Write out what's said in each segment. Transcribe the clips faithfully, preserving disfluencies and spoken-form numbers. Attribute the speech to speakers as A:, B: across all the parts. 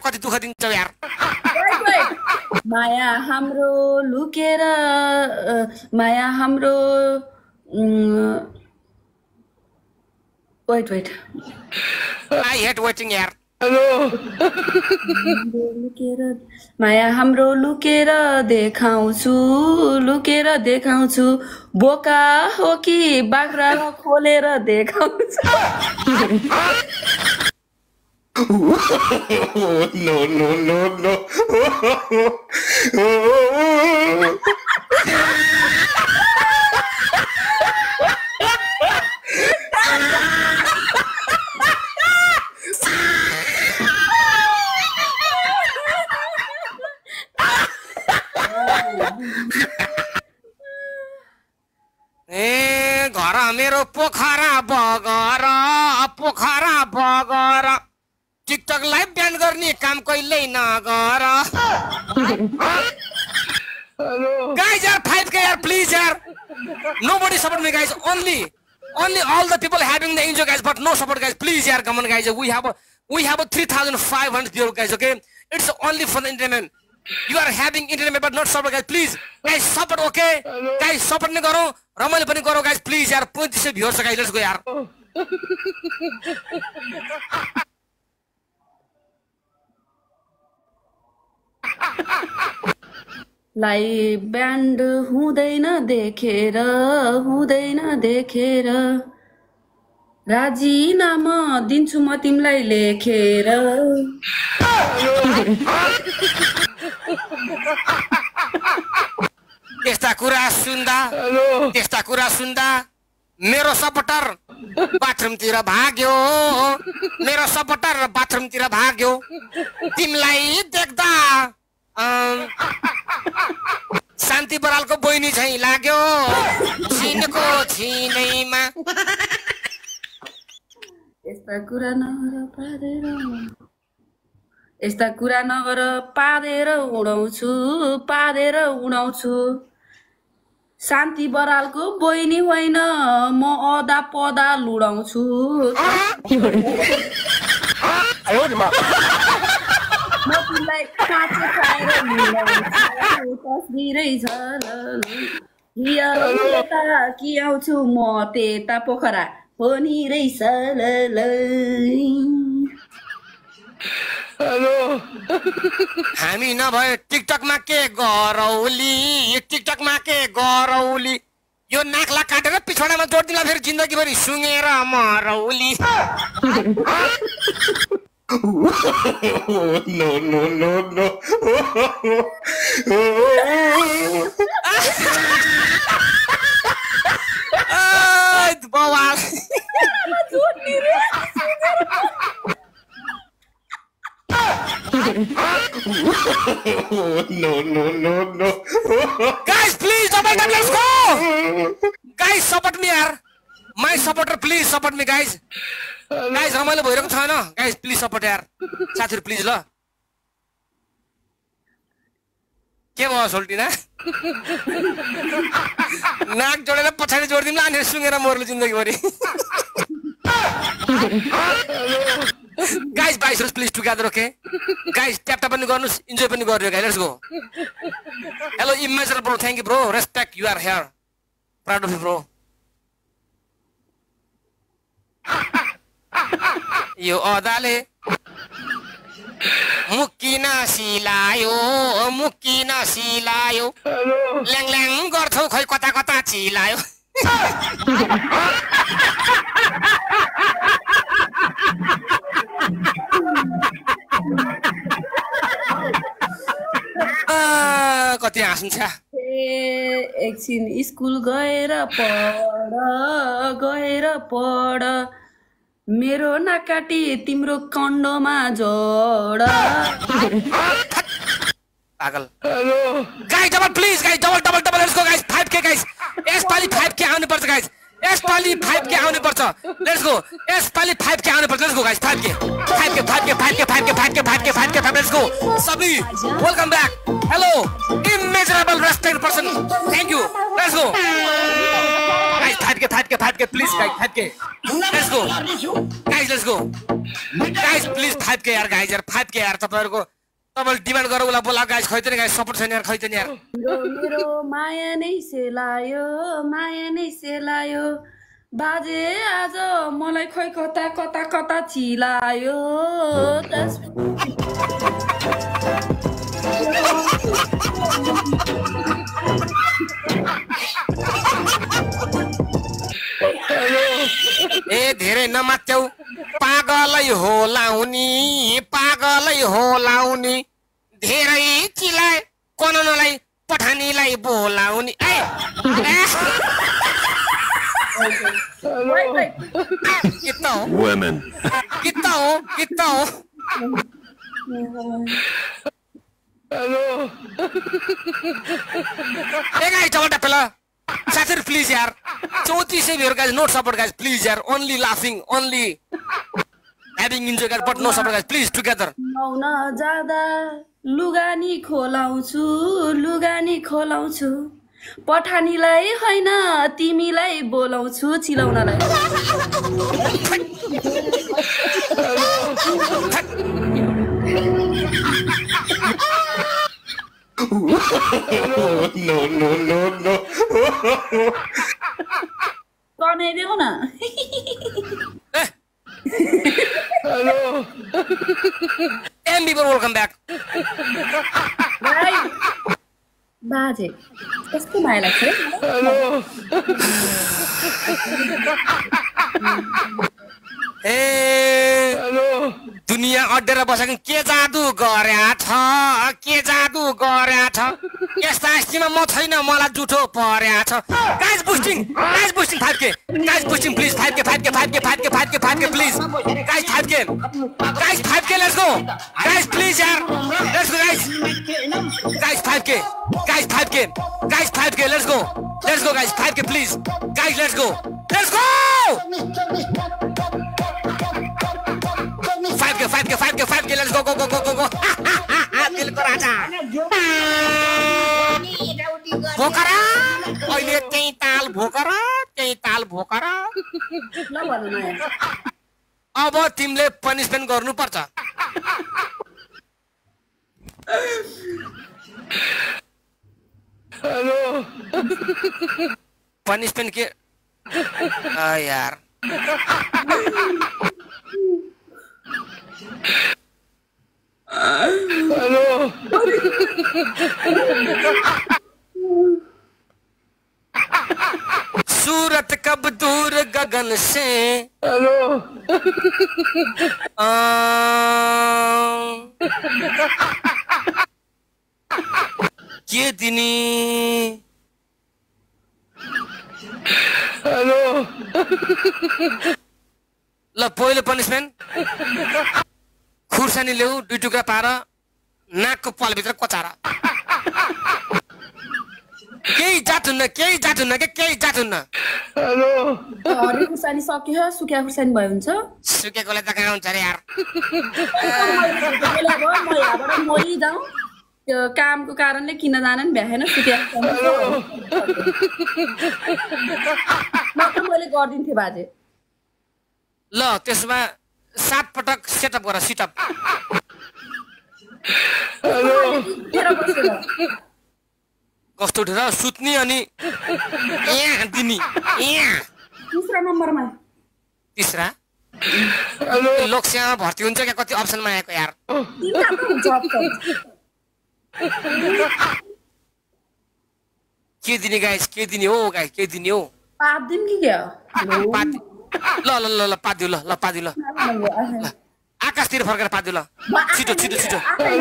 A: कति दुःख दिन्छौ यार
B: माया हाम्रो लुकेर माया हाम्रो wait wait
A: I hate waiting यार
B: लुकेर माया हाम्रो लुकेर देखाउँछु लुकेर देखाउँछु बोका हो कि बाख्रा खोलेर देखाउँछु
A: no no no no ए घर मेरो पोखरा बगर पोखरा बगर टिकटक लाइभ ब्यान गर्ने काम कहिल्यै नगर गाइज यार फाइभ के यार प्लिज यार nobody support me guys only only all the people having the enjoy guys but no support guys please yaar come on guys we have a we have a three thousand five hundred viewer guys okay it's only for the entertainment you are having entertainment but not support guys please guys support okay guys support ne garo रमाइलो पनि गरौ guys please यार पैंतीस सौ viewers guys let's go यार
B: live band हुँदैन देखेर हुँदैन देखेर राजीनामा दिन्छु म तिमीलाई लेखेर
A: त्यस्ता कुरा सुन्दा त्यस्ता कुरा सुन्दा मेरो सपोर्टर बाथरुमतिर भाग्यो मेरो सपोर्टर बाथरुमतिर भाग्यो तिमीलाई देख्दा शान्ति बरालको बहिनी झैं लाग्यो छिनको छिनैमा
B: यस्ता कुरा नगर पारेर यस्ता कुरा नगर पारेर उडाउँछु पारेर उडाउँछु शान्ति बरालको बहिनी होइन म अदा पदा लुडाउँछु म तिमीलाई काँचो खाएर लुडाउँछु तस्बिरै छ कि आउँछु म त्यता पोखरा हो नि रहेछ ल
A: हेलो हामी नभए टिकटकमा के गरौली टिकटकमा के गरौली यो नाकला काटेर पिछडामा जोड्दिला फेरि जिन्दगीभरि सुँगेर Marauli no no no no ai bawal no no no no guys please double tap let's go guys support me yaar my supporter please support me guys guys रमाइलो भइरहेको छैन guys please support यार साथीहरु प्लिज ल के भयो सोल्टिना नाक जोडेर पछाडी जोड्दिम ल अनि सुँगेर मर्नु जिन्दगीभरि guys guys please together okay guys tap tap पनि गर्नुस् enjoy पनि गर्नु guys let's go hello immeasurable bro thank you bro respect you are here proud of you bro यो अदाले मुक्किन सिलायो मुक्किन सिलायो ल्याङ ल्याङ गर्छौ खै कता कता चिलायो कति हाँस्छ
B: एकछिन स्कुल गएर पढ गएर पढ मेरो नाकाटी तिम्रो कन्डोमा जोड
A: पागल hello guys double please guys double double double let's go guys five K guys यस पाली फाइभ के आउनु पर्छ गाइस यस पाली फाइभ के आउनु पर्छ लेट्स गो यस पाली फाइभ के आउनु पर्छ let's go guys five K five K five K five K five K five K five K five K five let's go सबै welcome back hello immeasurable respect person thank you let's go guys five K five K five K please guys five K let's go guys let's go guys please five K यार guys यार five K यार तपाईँहरूको तपाईँले demand गरेर उसलाई बोला guys खै त नि गाइज सपोर्ट छैन यार खै त नि यार
B: मेरो माया नै सेलायो माया नै सेलायो बाजे आज मलाई खै कता कता कता चिलायो
A: ए धेरै नमात्याउ पागलै हो लाउनी पागलै हो लाउनी धेरै चिलाए कननलाई पठानीलाई बोलाउनी ए कितना हो
C: women
A: कितना हो कितना हो
C: हेलो
A: ए गाइस टमाटर पेला साथीहरु प्लिज यार चौतीस सय guys note support guys please यार ओन्ली लाफिङ only having enjoy guys but no support guys please together
B: आउन जादा लुगानी खोलाउँछु लुगानी खोलाउँछु पठानीलाई हैन तिमीलाई बोलाउँछु चिलाउनलाई
C: no no no no
B: कने देऊ न
C: hello
A: and people welcome back
B: बाजे कस्तो माया लाग्छ
C: हेलो
A: ए
C: हेलो
A: दुनिया अड्डेर बसेको के जादु गर्या छ के जादु गर्या छ यस्ता स्थितिमा म छैन मलाई जुठो पर्या छ guys boosting guys boosting five K guys boosting please five K five K five K five K five K five K please guys five K guys five K let's go guys please यार let's go guys guys five K guys five K guys five K let's go let's go guys five K please guys let's go let's go five K five K five K five K let's go go go go go go दिलको राजा भोकरा अहिले त्यही ताल भोकरा त्यही ताल भोकरा अब तिमीले पनिसमेन्ट गर्नुपर्छ
C: हेलो
A: पनिसमेन्ट के आ यार
C: हेलो
A: सूरत कब दूर गगन से
C: हेलो
A: आ, के दिनी
C: हेलो
A: ल पहिलो पनिसमेन्ट खुर्सानी ल्याऊ दुई टुक्रा पार नाकको पलभित्र कोचार केही जात हुन्न केही जात हुन्न के केही जात हुन्न
C: हेलो
B: हरियो खुर्सानी सक्यो सुक्या खुर्सानी भयो हुन्छ
A: सुकेकोले त कहाँ हुन्छ अरे यार
B: म यहाँबाट मरि जाउँ त्यो कामको कारणले किन जान नि भ्याएन सुक्या मैले गरिदिन्थेँ बाजे
A: ल त्यसमा सात पटक सेटअप गर सिटअप कस्तो उठेर सुत्ने अनि यहाँ दिने यहाँ
B: तीसरा नम्बरमा
A: तिसरा लोकसेवा भर्ती हुन्छ क्या कति अप्सनमा आएको यार के दिने गाइस के दिने हो गाइस के दिने हो
B: पात दिन कि क्या
A: पात ल ल ल ल पादिउ ल ल पादिउ ल आकाशतिर फर्केर पादिउ ल छिटो छिटो छिटो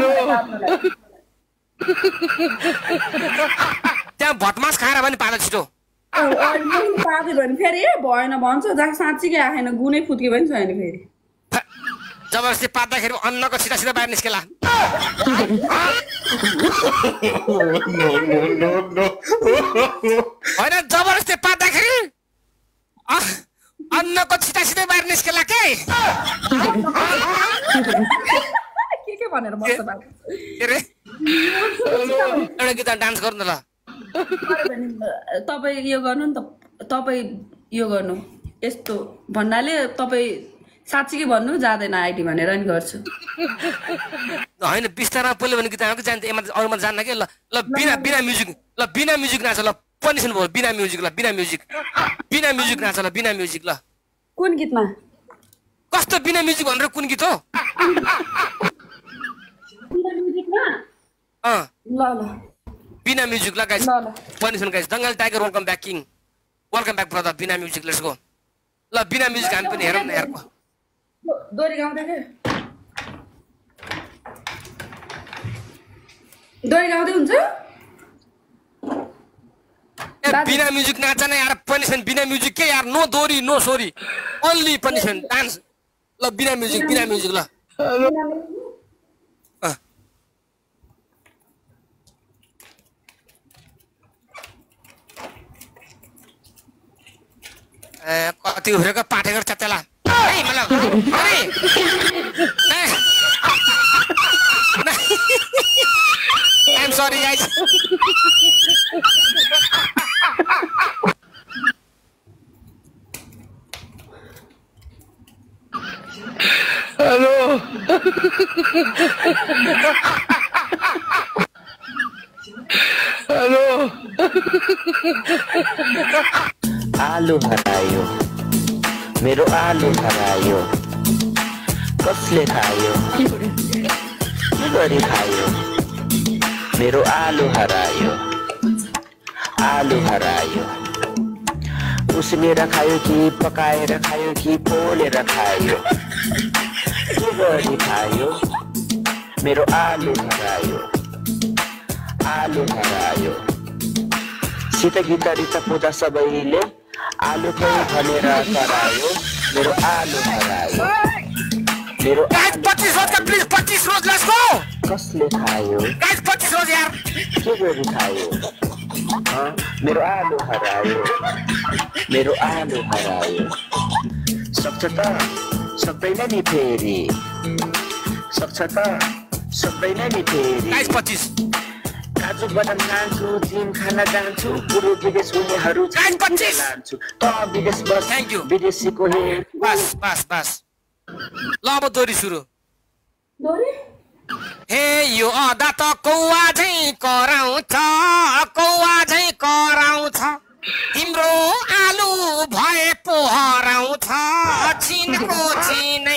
A: त्यहाँ भटमास खाएर पनि पाद छिटो
B: पादे भने फेरि भएन भन्छ जहाँ साँच्चीकै आएन गुनै फुत्के पनि छैन फेरि
A: जबरजस्ती पात्दाखेरि अन्नको सिधा सिधा बाहिर निस्केला होइन जबरजस्ती पात्दाखेरि अन्नको छिटा सिधै बाहिर निस्केला के
B: के के भनेर बस्छ बाबु
A: के रे एउटा गीत डान्स गर्नु ल तपाईँ यो गर्नु नि त तपाईँ यो गर्नु यस्तो भन्नाले तपाईँ
B: साँच्चीकै भन्नु जाँदैन आइटी भनेर नि गर्छु
A: हैन बिस्तारमा पहिले भने गीत आएको जान्थे एमा अरूमा जान्न के ल ल बिना बिना म्युजिक ल बिना म्युजिक नाच ल पनिसन भयो बिना म्युजिक ल बिना म्युजिक बिना म्युजिक नाच ल बिना म्युजिक ल
B: कुन गीतमा
A: कस्तो बिना म्युजिक भनेर कुन गीत हो
B: बिना म्युजिकमा
A: अ
B: ल ल
A: बिना म्युजिक ल गाइस
B: ल ल
A: पनिसन गाइस दंगल tiger welcome back king welcome back brother बिना म्युजिक लेट्स गो ल बिना म्युजिक हामी पनि हेरौँ न यारको
B: दोरी गाउँदै के दोरी गाउँदै हुन्छ
A: ए बिना म्युजिक नाच न यार पनिसन बिना म्युजिक के यार no worry no sorry only पनिसन डान्स ल बिना म्युजिक बिना म्युजिक ल कति उफ्रेको पाठेको चतेला है मतलब अरे I'm sorry guys
C: Hello. Hello.
D: आलु हरायो मेरो आलु हरायो कसले खायो के गरी खायो मेरो आलु हरायो आलु हरायो उसिनेर खायो कि पकाएर खायो कि पोलेर खायो के गरी खायो मेरो आलु हरायो आलु हरायो सीता गीता रिता पूजा सबैले आलु खै भनेर करायो मेरो आलु हरायो मेरो
A: गाइस पच्चीस रोज का प्लिज पच्चीस रोज लेट्स गो
D: कसले खायो
A: गाइस पच्चीस रोज यार
D: के गरी खायो मेरो आलु हरायो मेरो आलु हरायो सक्छ त सक्दैन नि फेरि सक्छ त सक्दैन नि फेरि
A: गाइस पच्चीस
D: काजु बदाम खान्छु जिम खान जान्छु पुरो विदेश हुनेहरू
A: गाइस पच्चीस
D: जान्छु त विदेश बस
A: थ्यांक यू
D: विदेशीको हे
A: बस बस बस ल अब दोरी सुरु
B: दोरी
A: हे यो अदा त कौवा झै कराउँछ कौवा झै कराउँछ तिम्रो आलु भए पो हराउँछ चिनको चिनै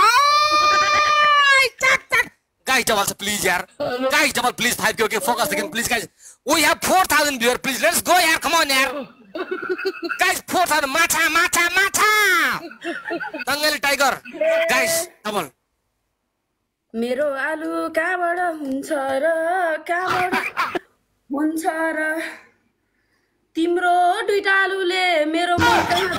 A: Guys, double please, yaar. Guys, double please, five k. Okay, focus again, please, guys. We have four thousand viewers, please. Let's go, yaar. Come on, yaar. Guys, four thousand. Macha, macha, macha. Dangal tiger. Guys, double.
B: मेरो आलु कहाँबाट हुन्छ र कहाँबाट हुन्छ र तिम्रो दुईटा आलुले मेरो मन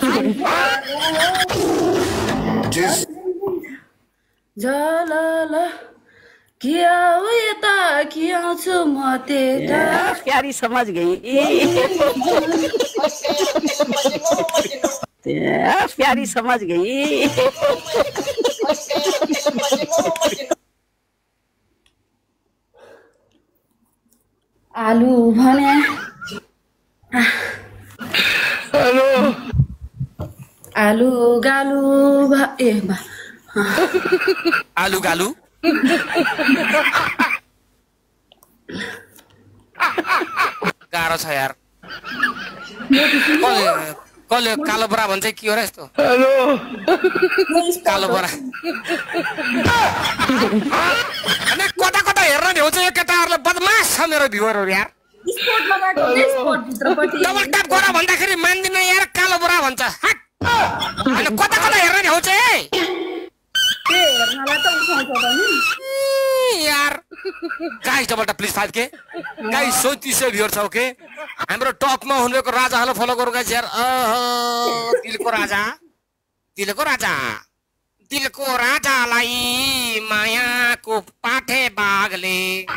B: झलल कि आऊ यता कि आउँछु म त्यता
E: प्यारी समझ गई प्यारी समझ गई
B: आलु भने
C: हेलो
B: आलु गालु भा ए बा
A: आलु गालु गाह्रो छ यार कसले कसले कालो बरा भन्छ के हो र यस्तो
C: हेलो
A: कालो बरा अनि कता कता हेर्न भ्याउँछ यो केटाहरुले बदमास छ मेरो भ्युअरहरु यार
B: स्पोर्ट लगाएको छ स्पोर्ट भित्रपट्टि
A: डबल ट्याप गर भन्दाखेरि मान्दिन यार कालो बरा भन्छ हट अनि कता कता हेर्न भ्याउँछ है
B: के हेर्नलाई त उठाउँछ त नि
A: यार guys double tap please five K guys सैंतीस सय भ्युअर छ ओके हाम्रो टपमा हुनेको राजाहरुलाई फलो गरौ गाइस यार अह दिलको राजा दिलको राजा दिलको राजालाई मायाको पाठे बागले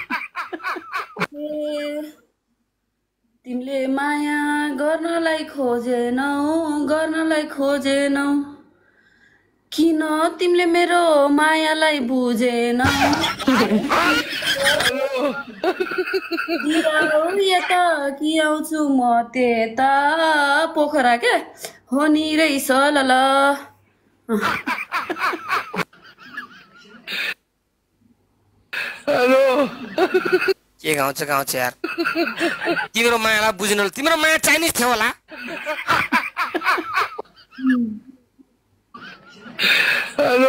B: तिमीले माया गर्नलाई खोजेनौ गर्नलाई खोजेनौ किन तिमीले मेरो मायालाई बुझेनौ यता कि आउँछु म त्यता पोखरा के हो नि रहेछ ल ल
C: हेलो
A: के गाउँछ गाउँछ यार तिम्रो मायालाई बुझ्नु तिम्रो माया चाइनिज थियो होला
C: hello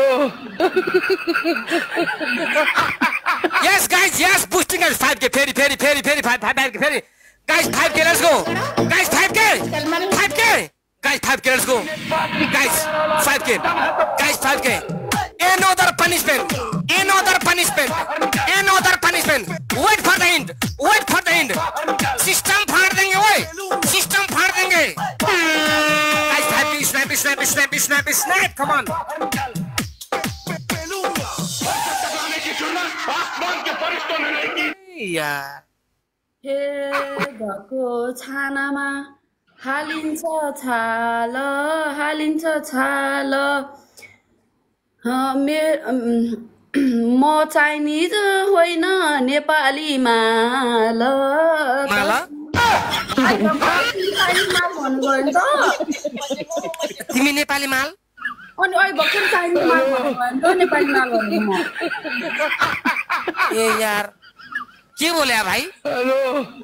A: Yes guys, yes, boosting us five K, फेरि फेरि फेरि फेरि five five K फेरि guys five K, let's go guys five K five K guys five K, let's go guys five K guys five K another punishment another punishment another punishment wait for the end wait for the end system फाड़ देंगे ओए system फाड़ देंगे guys five K snap snap snap snap snap come on यार
B: हे घरको छानामा हालिन्छ छाल हालिन्छ छाल मे म चाइनिज होइन नेपाली माल
A: माला तिमी नेपाली माल
B: अनि अहिले भर्खर चाइनिज माल भन्नु नेपाली माल भन्नु म
A: ए यार के बोले भाइ
C: हेलो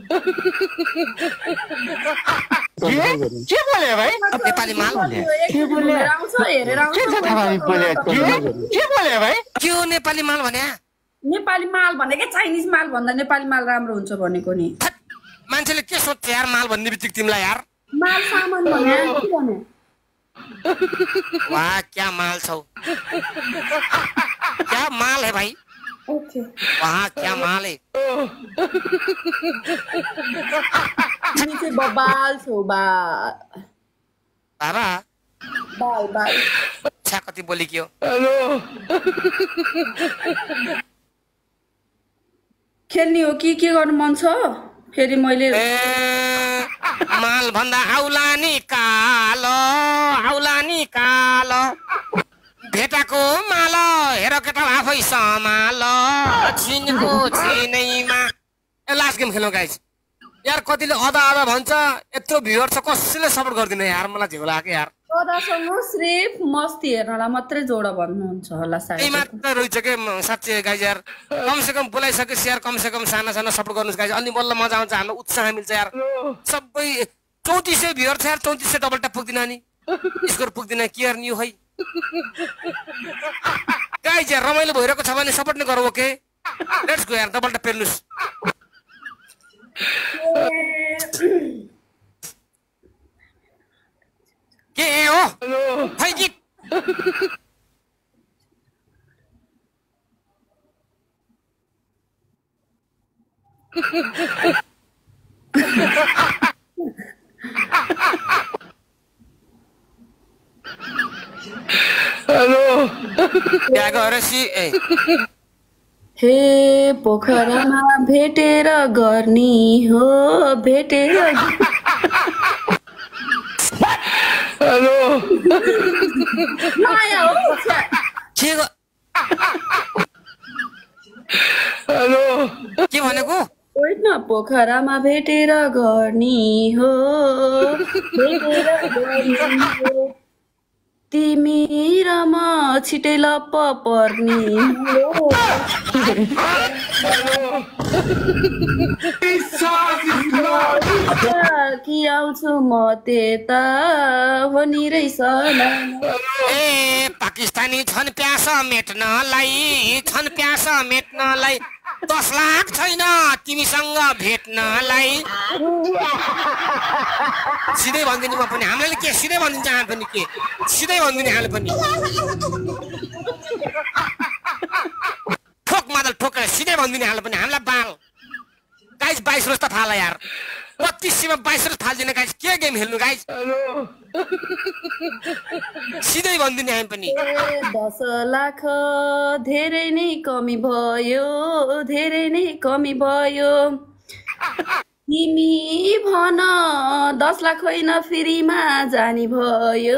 F: के बोले भाइ
A: नेपाली माल
B: के बोले आउँछ हेरेर आउँछ
F: के बोले के बोले भाइ
A: के हो नेपाली माल भने
B: नेपाली माल भनेको चाइनिज माल भन्दा नेपाली माल राम्रो हुन्छ भनेको नि
A: मान्छेले के सोध्छ यार माल भन्ने बित्तिकै तिमीलाई यार
B: माल सामान भने के भने
A: वाह क्या माल छौ क्या माल है भाई
B: ओके
A: वाह क्या माल है
B: तिमी चाहिँ बबाल छौ बा
A: बाबा
B: बाल बाल
A: छ्या कति बोली के हो
C: हेलो
B: खेल्ने हो कि के गर्नु मन छ फेरि मैले
A: ए माल भन्दा आउला निकालो आउला निकालो भेटाको माल हेर केटा आफै समाल छिनको छिनैमा ए लास्ट गेम खेलौँ गाइस यार कतिले अदा अदा भन्छ यत्रो भ्युअर छ कसैले सपोर्ट गर्दिन यार मलाई झिउ लाग्यो यार
B: अदासँग सिर्फ मस्ती हेर्नलाई मात्रै जोड भन्नुहुन्छ होला
A: त्यही
B: सायद
A: मात्र रहेछ के साँच्चै गाइस यार कमसे कम बोलाइसकेपछि यार कमसे कम साना साना सपोर्ट गर्नुहोस् गाइस अनि बल्ल मजा आउँछ हामीलाई उत्साह मिल्छ यार सबै चौतिस सय भ्युअर छ यार चौतिस सय डबल ट्याप पुग्दिन नि स्कोर पुग्दिन के यार न्यू है गाइस यार रमाइलो भइरहेको छ भने सपोर्ट नै गरौँ ओके लेट्स गो यार डबल ट्याप पेर्नुस् के हो खै गीत
C: हेलो
A: क्या गरेसी ए
B: हे पोखरामा भेटेर गर्ने हो भेटेर
C: हेलो
B: माया हो
A: के ग-
C: हेलो
A: के भनेको
B: होइन पोखरामा भेटेर गर्ने हो भेटेर गर्ने हो तिमी र म छिटै लप्प पर्ने हो कि आउँछु म त्यता हो नि रहेछ
A: ए पाकिस्तानी छन् प्यास मेट्नलाई छन् प्यास मेट्नलाई दस लाख छैन तिमीसँग भेट्नलाई सिधै भनिदिनु म पनि हामीलाई के सिधै भनिदिन्छ हामी पनि के सिधै भनिदिने हामी पनि ठोक मादल ठोकेर सिधै भनिदिने हामी पनि हामीलाई बाल गाइस बाइस रोज त फाला यार बत्तीसमा बाइस रोज फाल्दिने गाइस के गेम खेल्नु गाइस सिधै भनिदिने हामी पनि
B: दस लाख धेरै नै कमी भयो धेरै नै कमी भयो तिमी भन दस लाख होइन फ्रीमा जाने भयो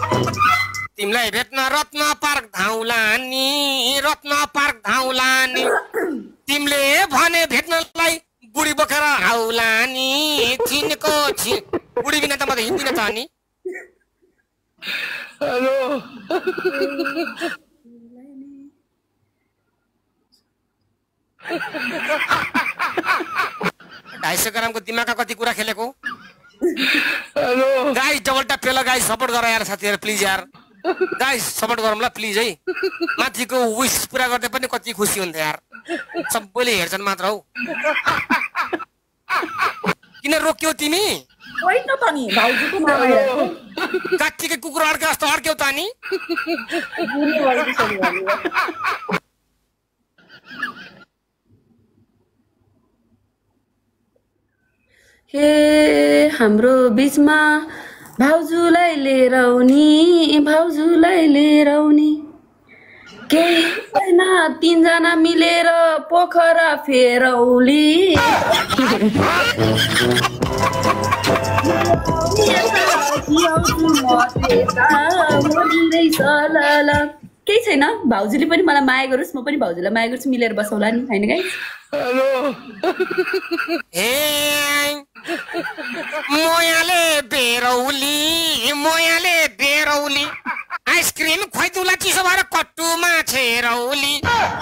A: तिमीलाई भेट्न रत्न पार्क धाउला नि रत्न पार्क धाउला नि तिमीले भने भेट्नलाई बुढी बोकेर आउला नि चिनेको छि बुढी बिना त म त हिँड्दिन त अनि
C: हेलो
A: ढाई सौ ग्रामको दिमागका कति कुरा खेलेको
C: हेलो
A: गाइस डबल ट्याप पेला गाइस सपोर्ट गर यार साथीहरु प्लिज यार गाइस सपोर्ट गरौँ ल प्लिज है माथिको विश पुरा गर्दै पनि कति खुसी हुन्छ यार सबैले हेर्छन् मात्र हौ किन रोक्यौ तिमी
B: होइन त नि भाउजूको नाम आयो
A: काटीकै कुकुर अड्के जस्तो अड्क्यौ त अनि
B: हे हाम्रो बीचमा भाउजूलाई लिएर आउनी भाउजूलाई लिएर आउनी केही छैन तीनजना मिलेर पोखरा फेरौली केही छैन भाउजूले पनि मलाई माया गरोस् म पनि भाउजूलाई माया गर्छु मिलेर बसौला नि हैन गाइस
C: हेलो
A: हे मोयाले बेरौली मोयाले बेरौली आइसक्रिम खुवाइदुला चिसो भएर कट्टुमा छेरौली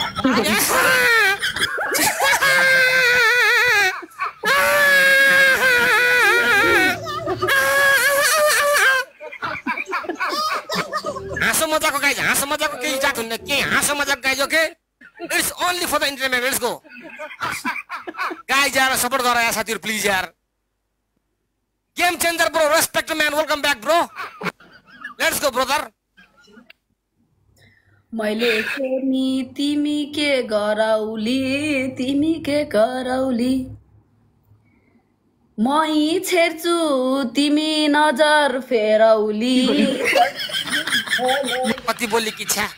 A: हाँसो मजाको गाइज हाँसो मजाको केही जात हुन्न के हाँसो मजाको guys okay it's only for the entertainment let's go guys यार सपोर्ट गर यार साथीहरु प्लिज यार game changer bro respect man welcome back bro let's go brother
B: मैले नि तिमी के गरौली तिमी के गरौली मै छेर्छु तिमी नजर फेरौली
A: कति बोली की छ्या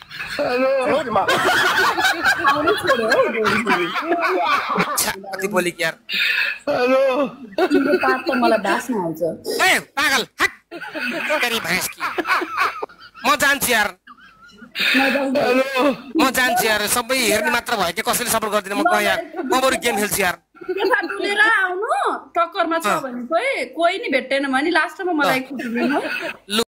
A: कति बोली की यार
C: हेलो
B: तिम्रो पाप त मलाई बास्न आउँछ
A: ए पागल हट तेरी भैंस की म जान्छु यार
C: हेलो
A: म जान्छु यार सबै हेर्ने मात्र भयो के कसैले सपोर्ट गर्दिन म गएँ यार म बरु गेम खेल्छु यार
B: केफा डुलेर आउनु टक्करमा छ भने कोही कोही नि भेट्दैन भने लास्टमा मलाई खुट्दिनु
A: लु